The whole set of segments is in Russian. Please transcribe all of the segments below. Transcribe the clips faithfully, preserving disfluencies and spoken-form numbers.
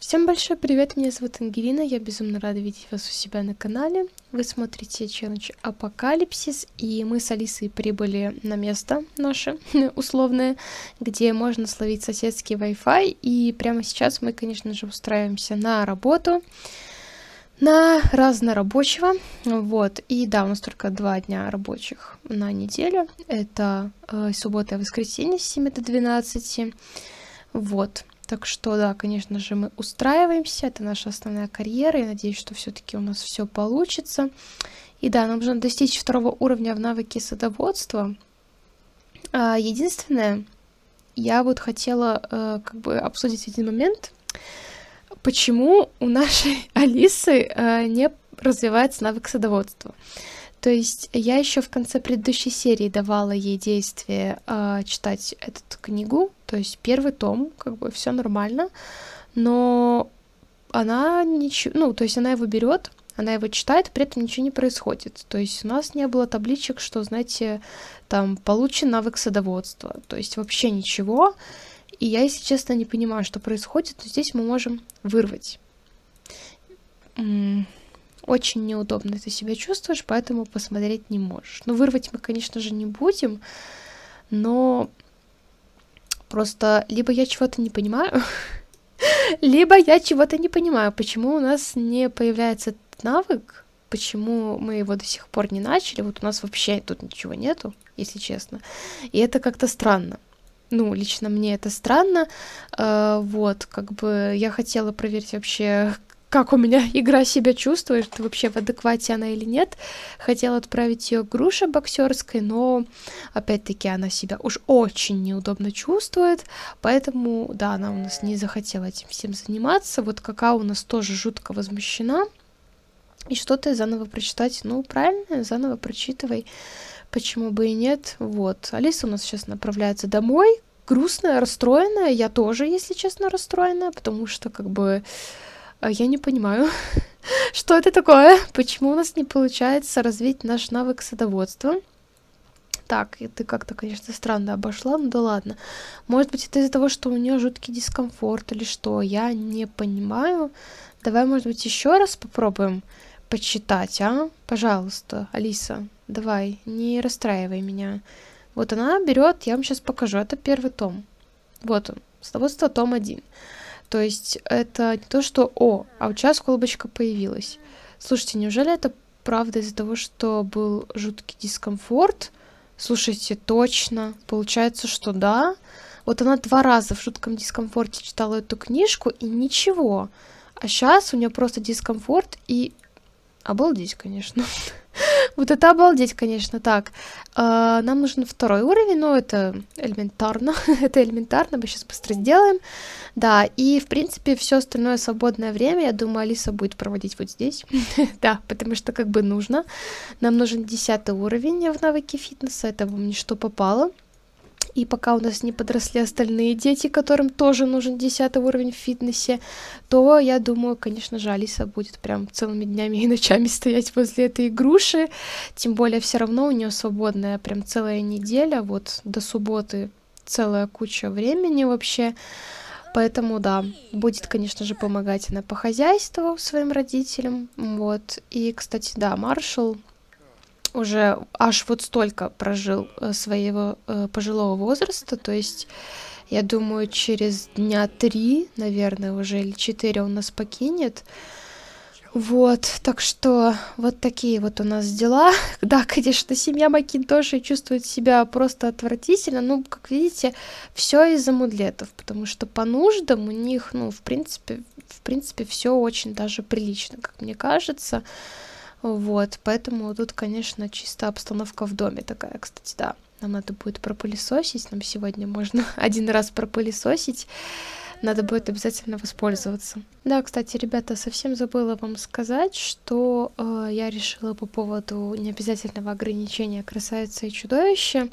Всем большой привет, меня зовут Ангелина, я безумно рада видеть вас у себя на канале. Вы смотрите челлендж Апокалипсис, и мы с Алисой прибыли на место наше условное, где можно словить соседский Wi-Fi, и прямо сейчас мы, конечно же, устраиваемся на работу, на разнорабочего, вот, и да, у нас только два дня рабочих на неделю, это э, суббота и воскресенье с семи до двенадцати, вот. Так что, да, конечно же, мы устраиваемся, это наша основная карьера, я надеюсь, что все-таки у нас все получится. И да, нам нужно достичь второго уровня в навыке садоводства. А, единственное, я вот хотела э, как бы обсудить один момент, почему у нашей Алисы э, не развивается навык садоводства. То есть я еще в конце предыдущей серии давала ей действие э, читать эту книгу, то есть первый том, как бы все нормально, но она ничего, ну, то есть она его берет, она его читает, при этом ничего не происходит. То есть у нас не было табличек, что, знаете, там получен навык садоводства, то есть вообще ничего. И я, если честно, не понимаю, что происходит, но здесь мы можем вырвать. Очень неудобно ты себя чувствуешь, поэтому посмотреть не можешь. Ну, вырвать мы, конечно же, не будем, но просто либо я чего-то не понимаю, либо я чего-то не понимаю, почему у нас не появляется этот навык, почему мы его до сих пор не начали. Вот у нас вообще тут ничего нету, если честно. И это как-то странно. Ну, лично мне это странно. Uh, вот, как бы я хотела проверить вообще, как у меня игра себя чувствует, вообще в адеквате она или нет. Хотела отправить ее к груше боксерской, но опять-таки она себя уж очень неудобно чувствует, поэтому, да, она у нас не захотела этим всем заниматься. Вот какао у нас тоже жутко возмущена. И что-то заново прочитать, ну, правильно, заново прочитывай, почему бы и нет. Вот, Алиса у нас сейчас направляется домой, грустная, расстроенная, я тоже, если честно, расстроенная, потому что, как бы, я не понимаю, что это такое, почему у нас не получается развить наш навык садоводства. Так, ты как-то, конечно, странно обошла, ну да ладно. Может быть, это из-за того, что у нее жуткий дискомфорт или что, я не понимаю. Давай, может быть, еще раз попробуем почитать, а? Пожалуйста, Алиса, давай, не расстраивай меня. Вот она берет, я вам сейчас покажу, это первый том. Вот он, садоводство том один. То есть это не то, что «О, а у тебя колбочка появилась». Слушайте, неужели это правда из-за того, что был жуткий дискомфорт? Слушайте, точно. Получается, что да. Вот она два раза в жутком дискомфорте читала эту книжку, и ничего. А сейчас у нее просто дискомфорт, и... Обалдеть, конечно. Вот это обалдеть, конечно. Так, э, нам нужен второй уровень, но это элементарно. Это элементарно, мы сейчас быстро сделаем. Да, и, в принципе, все остальное свободное время, я думаю, Алиса будет проводить вот здесь. Да, потому что как бы нужно. Нам нужен десятый уровень в навыке фитнеса, это вам не что попало. И пока у нас не подросли остальные дети, которым тоже нужен десятый уровень в фитнесе, то, я думаю, конечно же, Алиса будет прям целыми днями и ночами стоять возле этой груши. Тем более, все равно у нее свободная прям целая неделя, вот до субботы целая куча времени вообще. Поэтому, да, будет, конечно же, помогать она по хозяйству своим родителям. Вот. И, кстати, да, Маршал уже аж вот столько прожил своего э, пожилого возраста, то есть, я думаю, через дня три, наверное, уже или четыре он нас покинет. Вот, так что вот такие вот у нас дела. Да, конечно, семья Макинтошей чувствует себя просто отвратительно. Ну, как видите, все из-за мудлетов, потому что по нуждам у них, ну, в принципе, в принципе, все очень даже прилично, как мне кажется. Вот, поэтому тут, конечно, чисто обстановка в доме такая, кстати, да. Нам надо будет пропылесосить, нам сегодня можно один раз пропылесосить. Надо будет обязательно воспользоваться. Да, кстати, ребята, совсем забыла вам сказать, что э, я решила по поводу необязательного ограничения красавицы и чудовища.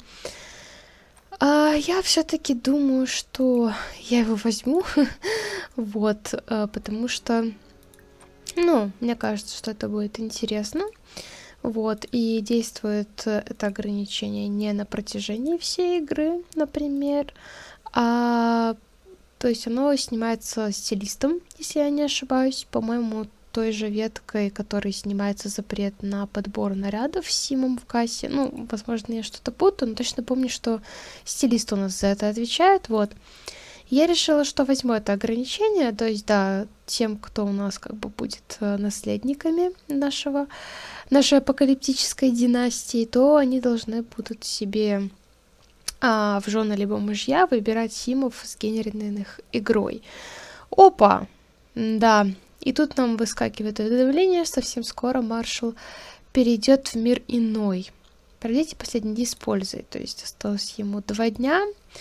А, я все-таки думаю, что я его возьму, вот, э, потому что... Ну, мне кажется, что это будет интересно. Вот, и действует это ограничение не на протяжении всей игры, например, а То есть оно снимается стилистом, если я не ошибаюсь. По-моему, той же веткой, которой снимается запрет на подбор нарядов с Симом в кассе. Ну, возможно, я что-то путаю, но точно помню, что стилист у нас за это отвечает. Вот. Я решила, что возьму это ограничение, то есть, да, тем, кто у нас как бы будет наследниками нашего, нашей апокалиптической династии, то они должны будут себе а, в жены либо мужья выбирать симов, сгенеренных игрой. Опа! Да, и тут нам выскакивает уведомление, совсем скоро маршал перейдет в мир иной. Проведите последний день с пользой, то есть осталось ему два дня.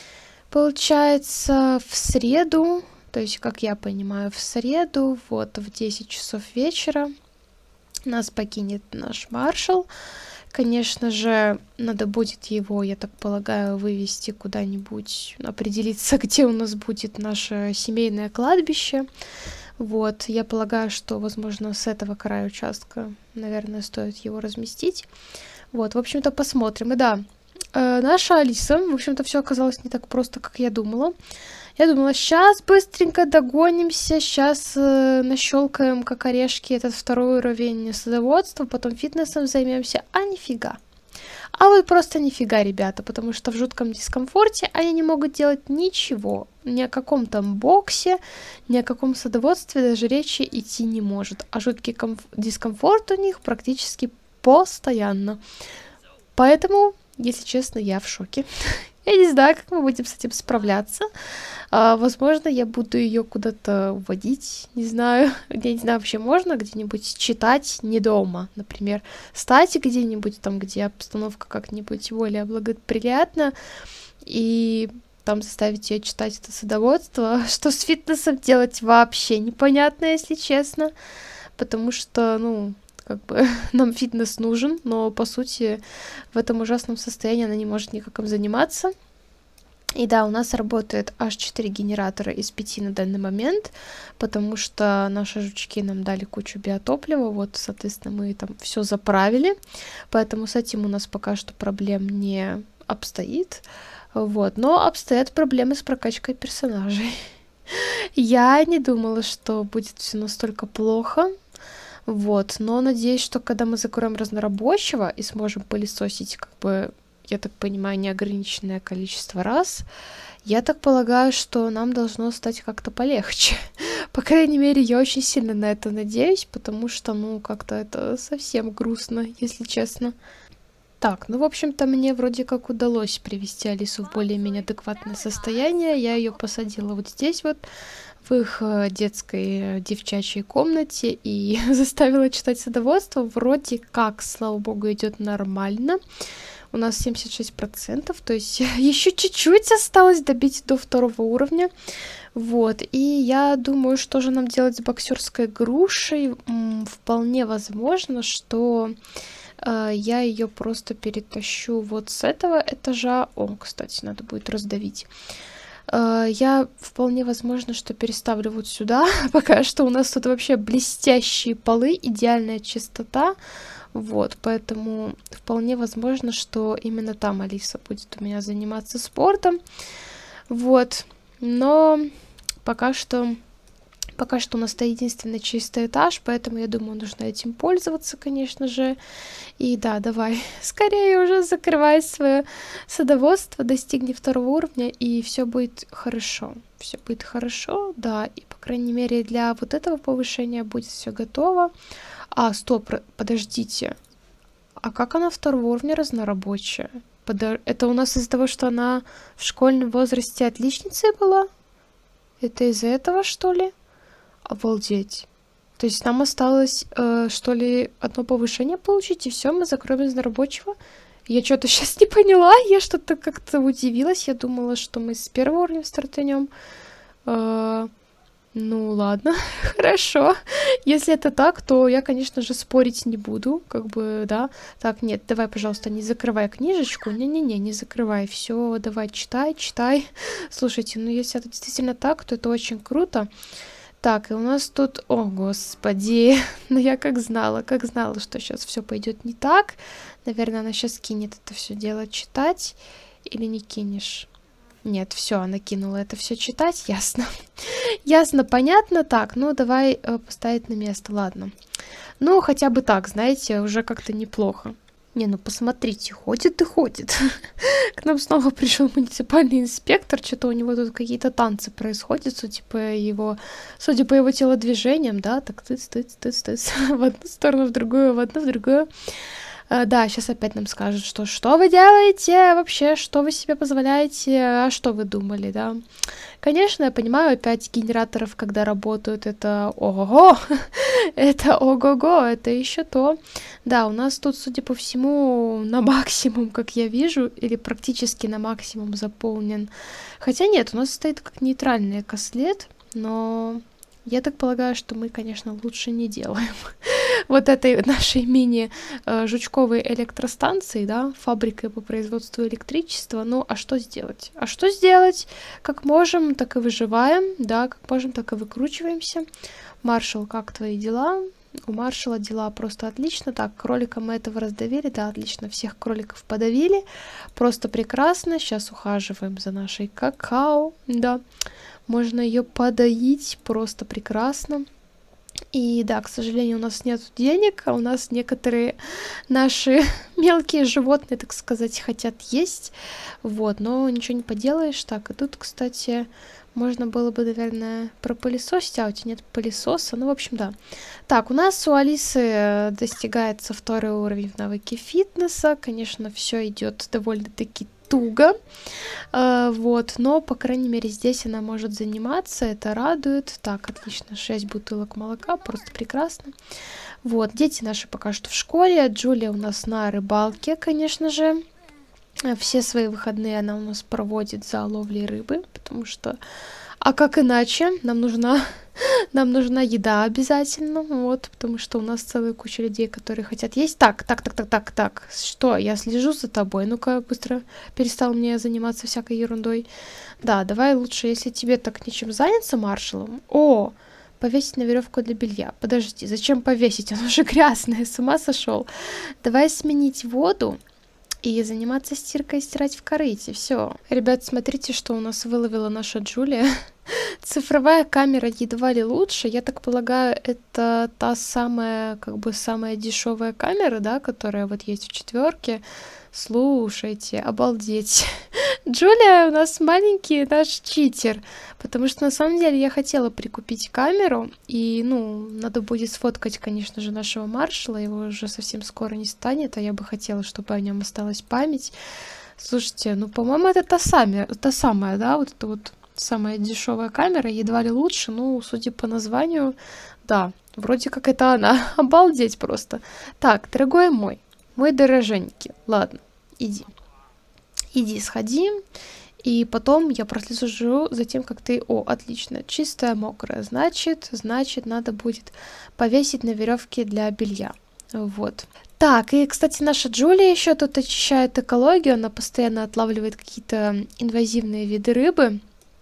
Получается, в среду, то есть, как я понимаю, в среду, вот в десять часов вечера нас покинет наш маршал. Конечно же, надо будет его, я так полагаю, вывести куда-нибудь, определиться, где у нас будет наше семейное кладбище. Вот, я полагаю, что, возможно, с этого края участка, наверное, стоит его разместить. Вот, в общем-то, посмотрим. И да, э, наша Алиса, в общем-то, все оказалось не так просто, как я думала. Я думала, сейчас быстренько догонимся, сейчас э, нащелкаем, как орешки, этот второй уровень садоводства, потом фитнесом займемся, а нифига. А вот просто нифига, ребята, потому что в жутком дискомфорте они не могут делать ничего. Ни о каком там боксе, ни о каком садоводстве даже речи идти не может. А жуткий комф- дискомфорт у них практически постоянно. Поэтому, если честно, я в шоке. Я не знаю, как мы будем с этим справляться. А, возможно, я буду ее куда-то водить, не знаю. Я не знаю, вообще можно где-нибудь читать не дома, например, стать где-нибудь там, где обстановка как-нибудь более благоприятна, и там заставить ее читать это садоводство. Что с фитнесом делать вообще непонятно, если честно, потому что, ну, как бы нам фитнес нужен, но по сути в этом ужасном состоянии она не может никак им заниматься. И да, у нас работает аж четыре генератора из пяти на данный момент, потому что наши жучки нам дали кучу биотоплива, вот, соответственно, мы там все заправили, поэтому с этим у нас пока что проблем не обстоит, вот, но обстоят проблемы с прокачкой персонажей. Я не думала, что будет все настолько плохо. Вот, но надеюсь, что когда мы закроем разнорабочего и сможем пылесосить, как бы, я так понимаю, неограниченное количество раз, я так полагаю, что нам должно стать как-то полегче. По крайней мере, я очень сильно на это надеюсь, потому что, ну, как-то это совсем грустно, если честно. Так, ну, в общем-то, мне вроде как удалось привести Алису в более-менее адекватное состояние. Я ее посадила вот здесь вот, в их детской девчачьей комнате, и заставила читать садоводство. Вроде как, слава богу, идет нормально. У нас семьдесят шесть процентов, то есть еще чуть-чуть осталось добить до второго уровня. Вот, и я думаю, что же нам делать с боксерской грушей. М, вполне возможно, что э, я ее просто перетащу вот с этого этажа. О, кстати, надо будет раздавить. Э, я вполне возможно, что переставлю вот сюда. Пока что у нас тут вообще блестящие полы, идеальная чистота. Вот, поэтому вполне возможно, что именно там Алиса будет у меня заниматься спортом. Вот, но пока что, пока что у нас это единственный чистый этаж, поэтому я думаю, нужно этим пользоваться, конечно же. И да, давай, скорее уже закрывай свое садоводство, достигни второго уровня, и все будет хорошо. Все будет хорошо, да, и по крайней мере для вот этого повышения будет все готово. А, стоп, подождите. А как она второго уровня разнорабочая? Подо... Это у нас из-за того, что она в школьном возрасте отличницей была? Это из-за этого, что ли? Обалдеть. То есть нам осталось, э, что ли, одно повышение получить, и все, мы закроем разнорабочего? Я что-то сейчас не поняла, я что-то как-то удивилась. Я думала, что мы с первого уровня стартанем. Э Ну, ладно, хорошо. Если это так, то я, конечно же, спорить не буду, как бы, да. Так, нет, давай, пожалуйста, не закрывай книжечку. Не-не-не, не закрывай. Все, давай, читай, читай. Слушайте, ну, если это действительно так, то это очень круто. Так, и у нас тут... О, господи. Ну, я как знала, как знала, что сейчас все пойдет не так. Наверное, она сейчас кинет это все дело читать. Или не кинешь? Нет, все, она кинула это все читать, ясно. Ясно, понятно. Так, ну давай э, поставить на место, ладно. Ну, хотя бы так, знаете, уже как-то неплохо. Не, ну посмотрите, ходит и ходит. К нам снова пришел муниципальный инспектор, что-то у него тут какие-то танцы происходят, судя по его, судя по его телодвижениям, да, так тыц, тыц, тыц, тыц, в одну сторону, в другую, в одну, в другую. А, да, сейчас опять нам скажут, что что вы делаете вообще, что вы себе позволяете, а что вы думали, да. Конечно, я понимаю, опять генераторов, когда работают, это ого-го, это ого-го, это еще то. Да, у нас тут, судя по всему, на максимум, как я вижу, или практически на максимум заполнен. Хотя нет, у нас стоит как нейтральный экослед, но я так полагаю, что мы, конечно, лучше не делаем. Вот этой нашей мини-жучковой электростанции, да, фабрикой по производству электричества. Ну, а что сделать? А что сделать? Как можем, так и выживаем, да, как можем, так и выкручиваемся. Маршал, как твои дела? У Маршала дела просто отлично. Так, кролика мы этого раздавили, да, отлично, всех кроликов подавили. Просто прекрасно. Сейчас ухаживаем за нашей какао, да. Можно ее подоить, просто прекрасно. И да, к сожалению, у нас нет денег, а у нас некоторые наши мелкие животные, так сказать, хотят есть. Вот, но ничего не поделаешь. Так, и тут, кстати, можно было бы, наверное, пропылесосить, а у тебя нет пылесоса. Ну, в общем, да. Так, у нас у Алисы достигается второй уровень в навыке фитнеса. Конечно, все идет довольно-таки туго, uh, вот, но, по крайней мере, здесь она может заниматься, это радует. Так, отлично, шесть бутылок молока, просто прекрасно. Вот, дети наши пока что в школе, Джулия у нас на рыбалке, конечно же. Все свои выходные она у нас проводит за ловлей рыбы, потому что... А как иначе? Нам нужна, нам нужна еда обязательно, вот, потому что у нас целая куча людей, которые хотят есть. Так, так, так, так, так, так, что? Я слежу за тобой. Ну-ка, быстро перестал мне заниматься всякой ерундой. Да, давай лучше, если тебе так нечем заняться, маршалом. О, повесить на веревку для белья. Подожди, зачем повесить? Оно же грязное, с ума сошел. Давай сменить воду и заниматься стиркой и стирать в корыте. Все. Ребят, смотрите, что у нас выловила наша Джулия. Цифровая камера едва ли лучше. Я так полагаю, это та самая, как бы, самая дешевая камера, да, которая вот есть в четверке. Слушайте, обалдеть. Джулия у нас маленький наш читер, потому что на самом деле я хотела прикупить камеру, и, ну, надо будет сфоткать, конечно же, нашего маршала, его уже совсем скоро не станет, а я бы хотела, чтобы о нем осталась память. Слушайте, ну, по-моему, это та самая, та самая, да, вот это вот самая дешевая камера, едва ли лучше, ну, судя по названию, да, вроде как это она. Обалдеть просто. Так, дорогой мой, мой дороженький, ладно, иди. Иди, сходи, и потом я прослежу за тем, как ты... О, отлично, чистая, мокрая. Значит, значит, надо будет повесить на веревке для белья. Вот. Так, и, кстати, наша Джулия еще тут очищает экологию, она постоянно отлавливает какие-то инвазивные виды рыбы.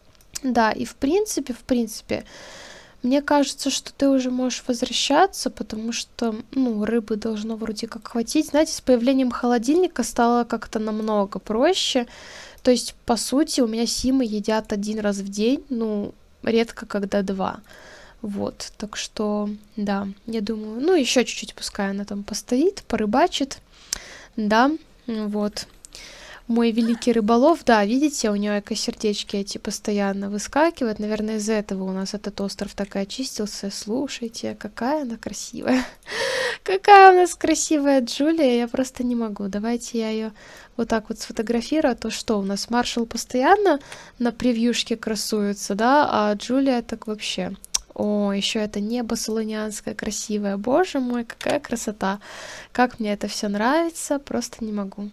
Да, и в принципе, в принципе, мне кажется, что ты уже можешь возвращаться, потому что, ну, рыбы должно вроде как хватить. Знаете, с появлением холодильника стало как-то намного проще. То есть, по сути, у меня симы едят один раз в день, ну, редко когда два. Вот, так что, да, я думаю, ну, еще чуть-чуть пускай она там постоит, порыбачит. Да, вот. Мой великий рыболов, да, видите, у него эко-сердечки эти постоянно выскакивают. Наверное, из-за этого у нас этот остров так и очистился. Слушайте, какая она красивая. Какая у нас красивая Джулия, я просто не могу. Давайте я ее вот так вот сфотографирую. А то что, у нас маршал постоянно на превьюшке красуется, да, а Джулия так вообще... О, еще это небо солонианское красивое. Боже мой, какая красота. Как мне это все нравится, просто не могу.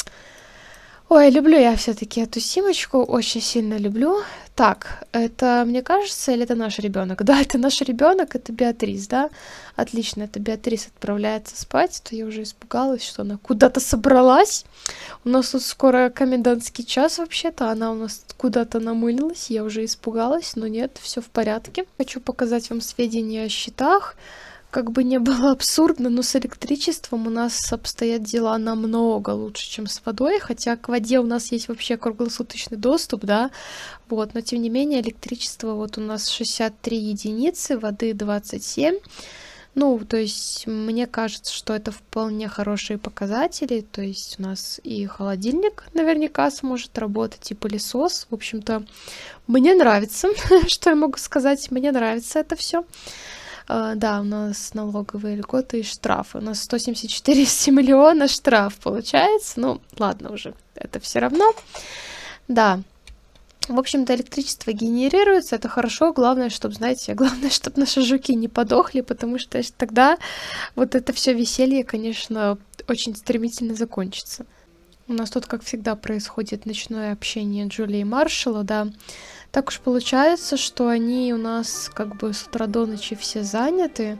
Ой, люблю я все-таки эту симочку, очень сильно люблю. Так, это, мне кажется, или это наш ребенок? Да, это наш ребенок, это Беатрис, да? Отлично, это Беатрис отправляется спать, то я уже испугалась, что она куда-то собралась. У нас тут скоро комендантский час вообще-то, она у нас куда-то намылилась, я уже испугалась, но нет, все в порядке. Хочу показать вам сведения о счетах. как бы не было абсурдно, но с электричеством у нас обстоят дела намного лучше, чем с водой, хотя к воде у нас есть вообще круглосуточный доступ, да, вот, но тем не менее электричество вот у нас шестьдесят три единицы, воды двадцать семь. Ну, то есть, мне кажется, что это вполне хорошие показатели. То есть, у нас и холодильник наверняка сможет работать, и пылесос. В общем-то, мне нравится, что я могу сказать, мне нравится это все. Uh, да, у нас налоговые льготы и штрафы. У нас сто семьдесят четыре миллиона штраф получается. Ну, ладно уже, это все равно. Да. В общем-то, электричество генерируется, это хорошо, главное, чтобы, знаете, главное, чтобы наши жуки не подохли, потому что тогда вот это все веселье, конечно, очень стремительно закончится. У нас тут, как всегда, происходит ночное общение Джулии и Маршалла, да. Так уж получается, что они у нас как бы с утра до ночи все заняты.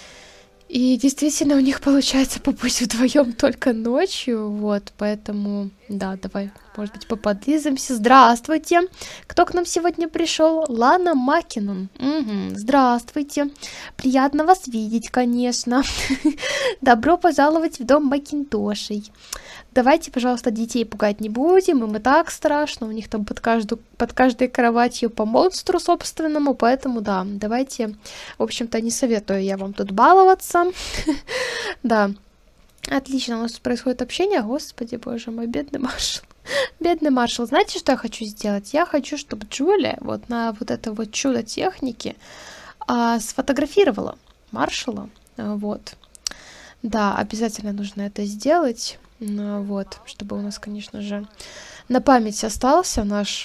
И действительно у них получается побыть вдвоем только ночью, вот, поэтому, да, давай, может быть, поподлизаемся. Здравствуйте! Кто к нам сегодня пришел? Лана Макинон. Угу. Здравствуйте! Приятно вас видеть, конечно. Добро пожаловать в дом Макинтошей. Давайте, пожалуйста, детей пугать не будем, им и так страшно, у них там под, каждую, под каждой кроватью по монстру собственному, поэтому, да, давайте, в общем-то, не советую я вам тут баловаться. Да, отлично, у нас тут происходит общение, господи, боже мой, бедный Маршалл. Бедный Маршалл, знаете, что я хочу сделать? Я хочу, чтобы Джулия вот на вот это вот чудо техники а, сфотографировала Маршалла, вот. Да, обязательно нужно это сделать. Ну, вот, чтобы у нас, конечно же, на память остался наш,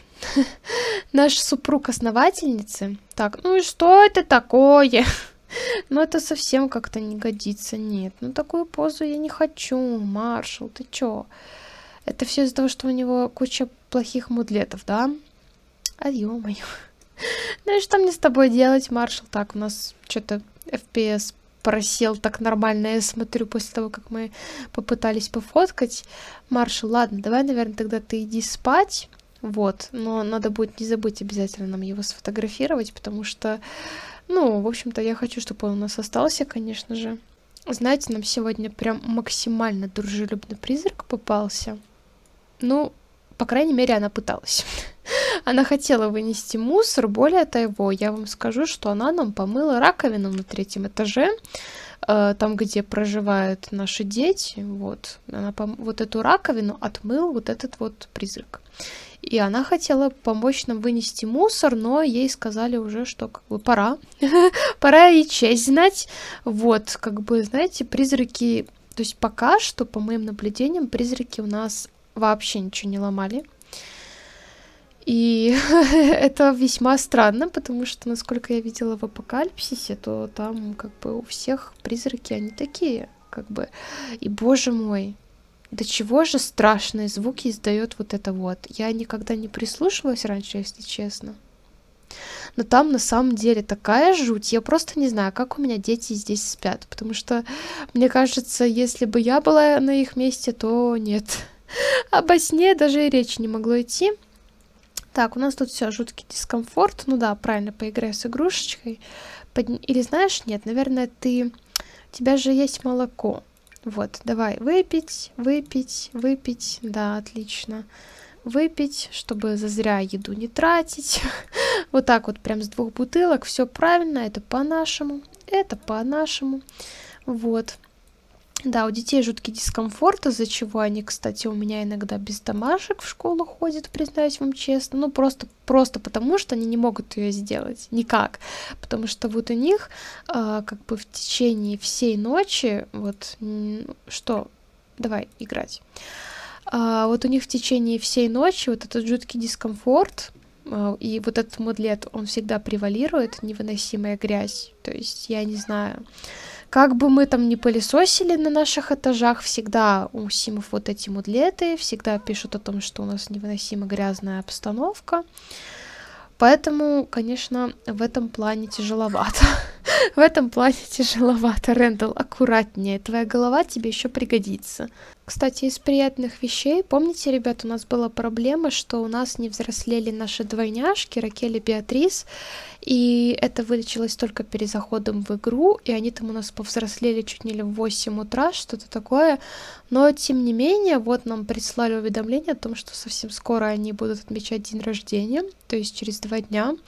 наш супруг основательницы. Так, ну и что это такое? Ну, это совсем как-то не годится. Нет, ну такую позу я не хочу. Маршалл, ты чё? Это все из-за того, что у него куча плохих мудлетов, да? А ё-моё. Ну и что мне с тобой делать, Маршалл? Так, у нас что-то эф пи эс просел так нормально, я смотрю, после того, как мы попытались пофоткать. Маршалл, ладно, давай, наверное, тогда ты иди спать, вот, но надо будет не забыть обязательно нам его сфотографировать, потому что, ну, в общем-то, я хочу, чтобы он у нас остался, конечно же. Знаете, нам сегодня прям максимально дружелюбный призрак попался. Ну, по крайней мере, она пыталась. Она хотела вынести мусор, более того, я вам скажу, что она нам помыла раковину на третьем этаже, э, там, где проживают наши дети, вот, она пом- вот эту раковину отмыл вот этот вот призрак. И она хотела помочь нам вынести мусор, но ей сказали уже, что как бы пора, пора и честь знать, вот, как бы, знаете, призраки, то есть пока что, по моим наблюдениям, призраки у нас вообще ничего не ломали. И это весьма странно, потому что, насколько я видела в Апокалипсисе, то там как бы у всех призраки, они такие, как бы. И, боже мой, до чего же страшные звуки издает вот это вот. Я никогда не прислушивалась раньше, если честно. Но там на самом деле такая жуть. Я просто не знаю, как у меня дети здесь спят, потому что, мне кажется, если бы я была на их месте, то нет. Обо сне даже и речи не могло идти. Так, у нас тут все, жуткий дискомфорт. Ну да, правильно, поиграй с игрушечкой. Под... Или знаешь, нет, наверное, ты... У тебя же есть молоко. Вот, давай, выпить, выпить, выпить. Да, отлично. Выпить, чтобы зазря еду не тратить. Вот так вот, прям с двух бутылок. Все правильно, это по-нашему. Это по-нашему. Вот. Да, у детей жуткий дискомфорт, из-за чего они, кстати, у меня иногда без домашек в школу ходят, признаюсь вам честно. Ну, просто, просто потому, что они не могут ее сделать. Никак. Потому что вот у них э, как бы в течение всей ночи, вот, что, давай играть. А, вот у них в течение всей ночи вот этот жуткий дискомфорт, э, и вот этот мудлет, он всегда превалирует, невыносимая грязь. То есть, я не знаю... Как бы мы там ни пылесосили на наших этажах, всегда у Симов вот эти мудлеты, всегда пишут о том, что у нас невыносимо грязная обстановка. Поэтому, конечно, в этом плане тяжеловато. В этом плане тяжеловато. Рэндалл, аккуратнее, твоя голова тебе еще пригодится. Кстати, из приятных вещей, помните, ребят, у нас была проблема, что у нас не взрослели наши двойняшки, Ракель и Беатрис, и это вылечилось только перед заходом в игру, и они там у нас повзрослели чуть не ли в восемь утра, что-то такое, но тем не менее, вот нам прислали уведомление о том, что совсем скоро они будут отмечать день рождения, то есть через два дня.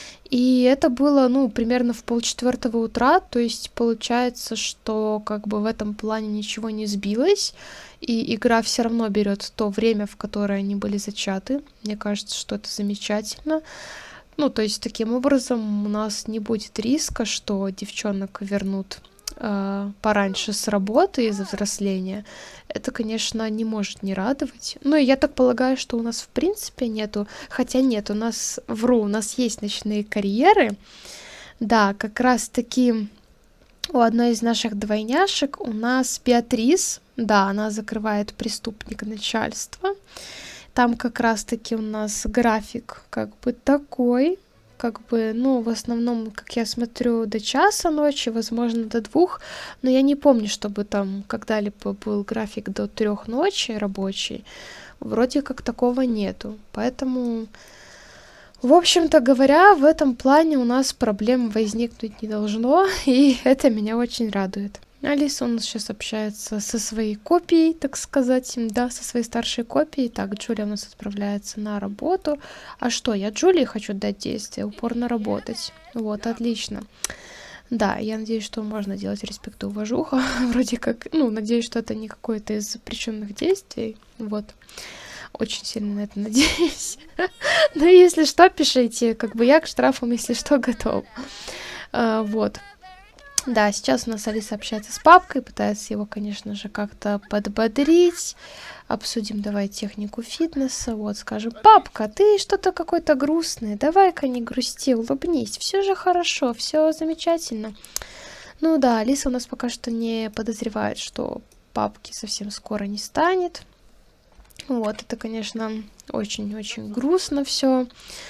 И это было, ну, примерно в полчетвертого утра, то есть получается, что как бы в этом плане ничего не сбилось, и игра все равно берет то время, в которое они были зачаты. Мне кажется, что это замечательно. Ну, то есть таким образом у нас не будет риска, что девчонок вернут э, пораньше с работы из-за взросления. Это, конечно, не может не радовать. Ну, и я так полагаю, что у нас в принципе нету... Хотя нет, у нас, вру, у нас есть ночные карьеры. Да, как раз-таки у одной из наших двойняшек у нас Беатрис. Да, она закрывает преступника начальства. Там как раз-таки у нас график как бы такой. Как бы, ну, в основном, как я смотрю, до часа ночи, возможно, до двух, но я не помню, чтобы там когда-либо был график до трех ночи рабочий. Вроде как такого нету. Поэтому, в общем-то говоря, в этом плане у нас проблем возникнуть не должно, и это меня очень радует. Алиса у нас сейчас общается со своей копией, так сказать, да, со своей старшей копией. Так, Джулия у нас отправляется на работу. А что, я Джулии хочу дать действие, упорно работать. Вот, отлично. Да, я надеюсь, что можно делать респект и уважуха. Вроде как, ну, надеюсь, что это не какое-то из запрещенных действий. Вот. Очень сильно на это надеюсь. Но если что, пишите. Как бы я к штрафам, если что, готов. Вот. Да, сейчас у нас Алиса общается с папкой, пытается его, конечно же, как-то подбодрить. Обсудим давай технику фитнеса. Вот, скажем, папка, ты что-то какой-то грустный, давай-ка не грусти, улыбнись, все же хорошо, все замечательно. Ну да, Алиса у нас пока что не подозревает, что папки совсем скоро не станет. Вот, это, конечно, очень-очень грустно все.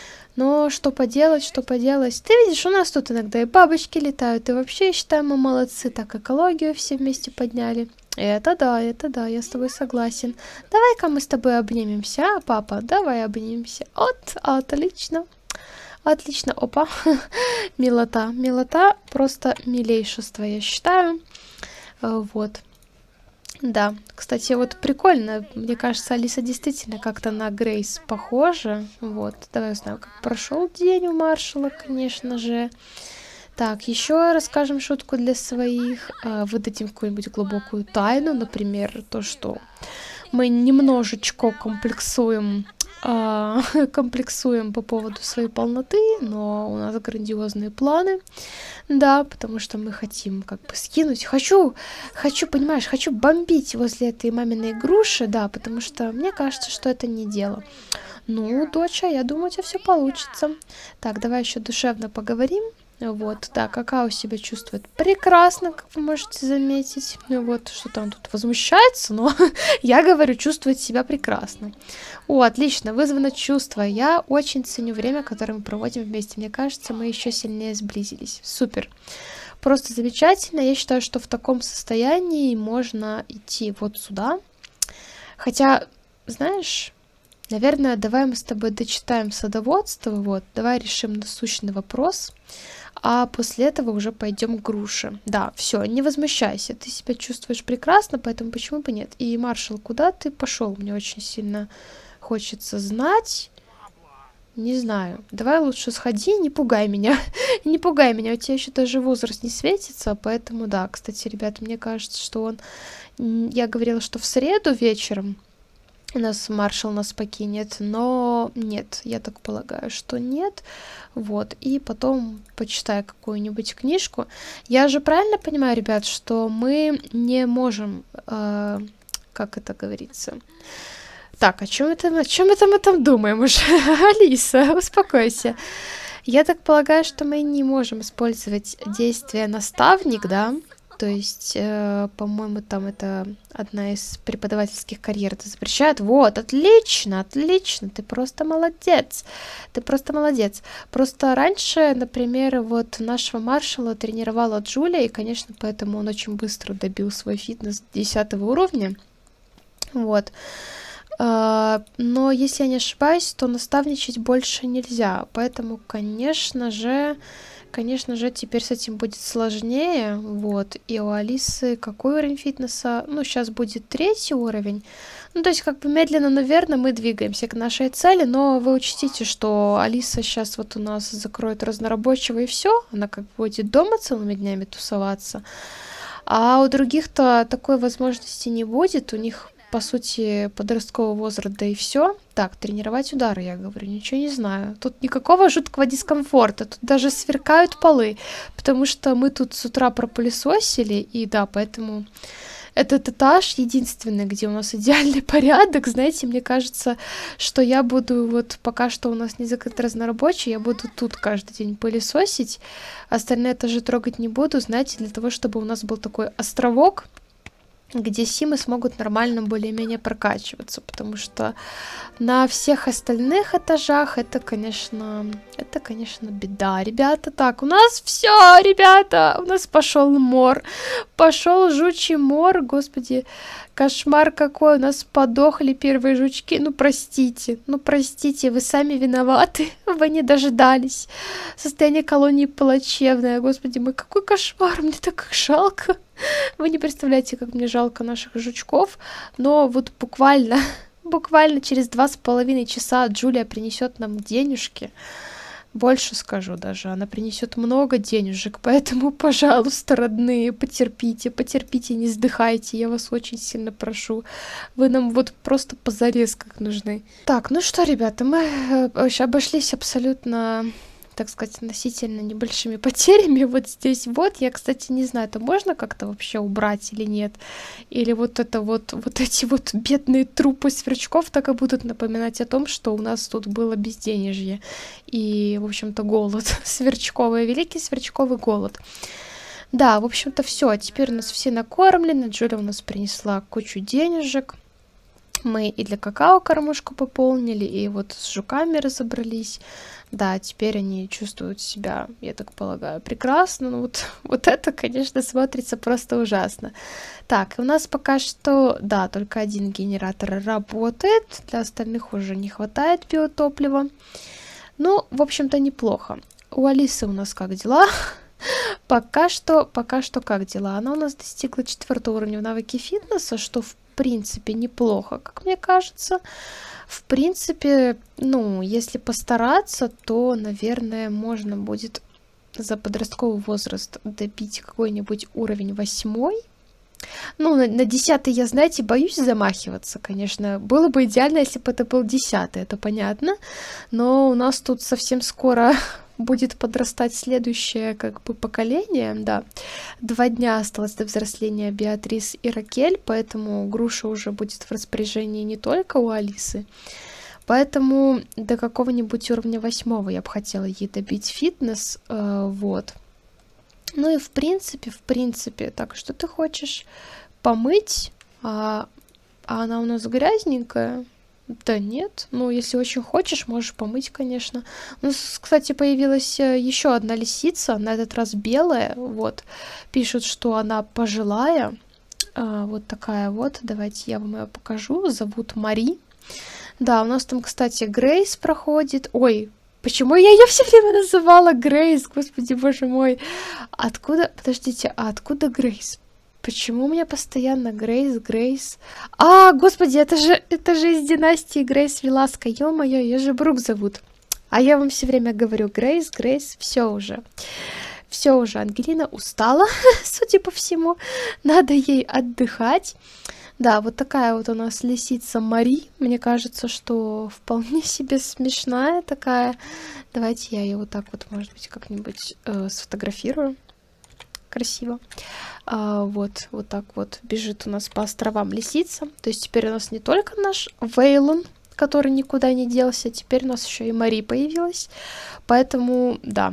Но что поделать, что поделать. Ты видишь, у нас тут иногда и бабочки летают, и вообще, считаем, мы молодцы. Так, экологию все вместе подняли. Это да, это да, я с тобой согласен. Давай-ка мы с тобой обнимемся, а, папа? Давай обнимемся. Вот, отлично. Отлично, опа. Милота, милота, просто милейшество, я считаю. Вот. Да, кстати, вот прикольно, мне кажется, Алиса действительно как-то на Грейс похожа. Вот, давай узнаем, как прошел день у маршала, конечно же. Так, еще расскажем шутку для своих, выдадим какую-нибудь глубокую тайну, например, то, что мы немножечко комплексуем, комплексуем по поводу своей полноты, но у нас грандиозные планы. Да, потому что мы хотим как бы скинуть. Хочу, хочу, понимаешь, хочу бомбить возле этой маминой груши, да, потому что мне кажется, что это не дело. Ну, доча, я думаю, у тебя все получится. Так, давай еще душевно поговорим. Вот, да, какао себя чувствует прекрасно, как вы можете заметить. Вот, что там тут возмущается, но я говорю, чувствует себя прекрасно. О, отлично, вызвано чувство. Я очень ценю время, которое мы проводим вместе. Мне кажется, мы еще сильнее сблизились. Супер. Просто замечательно. Я считаю, что в таком состоянии можно идти вот сюда. Хотя, знаешь... Наверное, давай мы с тобой дочитаем садоводство, вот, давай решим насущный вопрос, а после этого уже пойдем к груше. Да, все, не возмущайся, ты себя чувствуешь прекрасно, поэтому почему бы нет? И, маршал, куда ты пошел? Мне очень сильно хочется знать. Не знаю, давай лучше сходи, не пугай меня, не пугай меня, у тебя еще даже возраст не светится, поэтому да, кстати, ребята, мне кажется, что он, я говорила, что в среду вечером у нас маршал нас покинет, но нет, я так полагаю, что нет. Вот, и потом почитаю какую-нибудь книжку. Я же правильно понимаю, ребят, что мы не можем, э, как это говорится... Так, о чем это, о чем это мы там думаем уже? Алиса, успокойся. Я так полагаю, что мы не можем использовать действие наставник, да? То есть, э, по-моему, там это одна из преподавательских карьер это запрещает. Вот, отлично, отлично, ты просто молодец. Ты просто молодец. Просто раньше, например, вот нашего маршала тренировала Джулия, и, конечно, поэтому он очень быстро добил свой фитнес десятого уровня. Вот. А, но если я не ошибаюсь, то наставничать больше нельзя. Поэтому, конечно же, конечно же, теперь с этим будет сложнее. Вот. И у Алисы какой уровень фитнеса? Ну, сейчас будет третий уровень. Ну, то есть, как бы медленно, но верно мы двигаемся к нашей цели, но вы учтите, что Алиса сейчас вот у нас закроет разнорабочего и все, она как бы будет дома целыми днями тусоваться, а у других-то такой возможности не будет, у них, по сути, подростковый возраст, да и все. Так, тренировать удары, я говорю, ничего не знаю. Тут никакого жуткого дискомфорта, тут даже сверкают полы, потому что мы тут с утра пропылесосили, и да, поэтому... Этот этаж единственный, где у нас идеальный порядок. Знаете, мне кажется, что я буду, вот пока что у нас не закрыт разнорабочий, я буду тут каждый день пылесосить. Остальные этажи трогать не буду, знаете, для того, чтобы у нас был такой островок, где симы смогут нормально более-менее прокачиваться, потому что на всех остальных этажах это, конечно, это, конечно, беда, ребята. Так, у нас все, ребята, у нас пошел мор, пошел жучий мор, господи, кошмар какой, у нас подохли первые жучки, ну простите, ну простите, вы сами виноваты, вы не дождались, состояние колонии плачевное, господи мой, какой кошмар, мне так жалко. Вы не представляете, как мне жалко наших жучков, но вот буквально, буквально через два с половиной часа Джулия принесет нам денежки. Больше скажу даже, она принесет много денежек, поэтому, пожалуйста, родные, потерпите, потерпите, не сдыхайте, я вас очень сильно прошу. Вы нам вот просто позарез как нужны. Так, ну что, ребята, мы обошлись абсолютно... так сказать, относительно небольшими потерями вот здесь вот. Я, кстати, не знаю, это можно как-то вообще убрать или нет. Или вот это вот, вот эти вот бедные трупы сверчков так и будут напоминать о том, что у нас тут было безденежье. И, в общем-то, голод сверчковый, великий сверчковый голод. Да, в общем-то, все. Теперь у нас все накормлены. Джуля у нас принесла кучу денежек. Мы и для какао кормушку пополнили, и вот с жуками разобрались. Да, теперь они чувствуют себя, я так полагаю, прекрасно. Ну вот, вот это, конечно, смотрится просто ужасно. Так, у нас пока что, да, только один генератор работает. Для остальных уже не хватает биотоплива. Ну, в общем-то, неплохо. У Алисы у нас как дела? Пока что, пока что как дела? Она у нас достигла четвертого уровня в навыке фитнеса, что в принципе неплохо, как мне кажется. В принципе, ну, если постараться, то, наверное, можно будет за подростковый возраст добить какой-нибудь уровень восьмой. Ну, на, на десятый я, знаете, боюсь замахиваться, конечно. Было бы идеально, если бы это был десятый, это понятно. Но у нас тут совсем скоро будет подрастать следующее, как бы, поколение, да. Два дня осталось до взросления Беатрис и Ракель, поэтому груша уже будет в распоряжении не только у Алисы. Поэтому до какого-нибудь уровня восьмого я бы хотела ей добить фитнес, э, вот. Ну и в принципе, в принципе, так, что ты хочешь? Помыть, а, а она у нас грязненькая. Да нет, ну если очень хочешь, можешь помыть, конечно. У нас, кстати, появилась еще одна лисица, на этот раз белая, вот. Пишут, что она пожилая, а, вот такая вот, давайте я вам ее покажу, зовут Мари. Да, у нас там, кстати, Грейс проходит, ой, почему я ее все время называла Грейс, господи, боже мой. Откуда, подождите, а откуда Грейс? Почему у меня постоянно Грейс, Грейс? А, господи, это же, это же из династии Грейс Веласко. Ё-моё, ее же Брук зовут. А я вам все время говорю Грейс, Грейс, все уже. Все уже, Ангелина устала, судя по всему. Надо ей отдыхать. Да, вот такая вот у нас лисица Мари. Мне кажется, что вполне себе смешная такая. Давайте я ее вот так вот, может быть, как-нибудь э, сфотографирую. Красиво. А, вот, вот так вот бежит у нас по островам лисица. То есть теперь у нас не только наш Вейлон, который никуда не делся, теперь у нас еще и Мари появилась. Поэтому, да,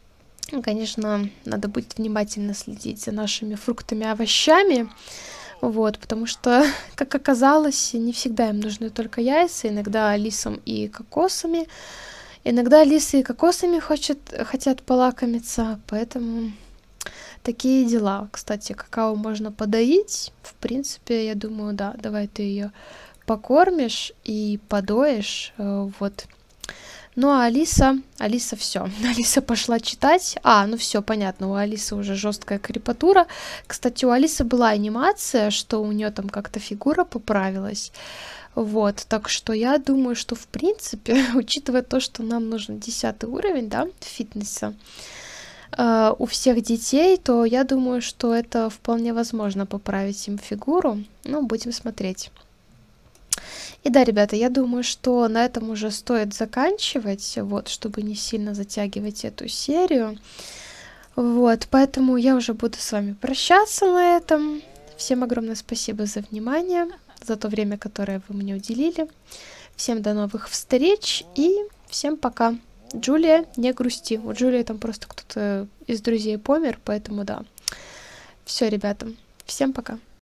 конечно, надо будет внимательно следить за нашими фруктами и овощами. Вот, потому что, как оказалось, не всегда им нужны только яйца, иногда лисам и кокосами. Иногда лисы и кокосами хочет, хотят полакомиться, поэтому... Такие дела. Кстати, какао можно подоить. В принципе, я думаю, да, давай ты ее покормишь и подоишь. э, Вот. Ну а Алиса, Алиса все. Алиса пошла читать. А, ну все, понятно, у Алисы уже жесткая крепатура. Кстати, у Алисы была анимация, что у нее там как-то фигура поправилась. Вот, так что я думаю, что в принципе, учитывая то, что нам нужен десятый уровень, да, фитнеса, э, у всех детей, то я думаю, что это вполне возможно поправить им фигуру. Ну, будем смотреть. И да, ребята, я думаю, что на этом уже стоит заканчивать, вот, чтобы не сильно затягивать эту серию. Вот, поэтому я уже буду с вами прощаться на этом. Всем огромное спасибо за внимание, за то время, которое вы мне уделили. Всем до новых встреч и всем пока. Джулия, не грусти. У Джулии там просто кто-то из друзей помер, поэтому да. Все, ребята, всем пока.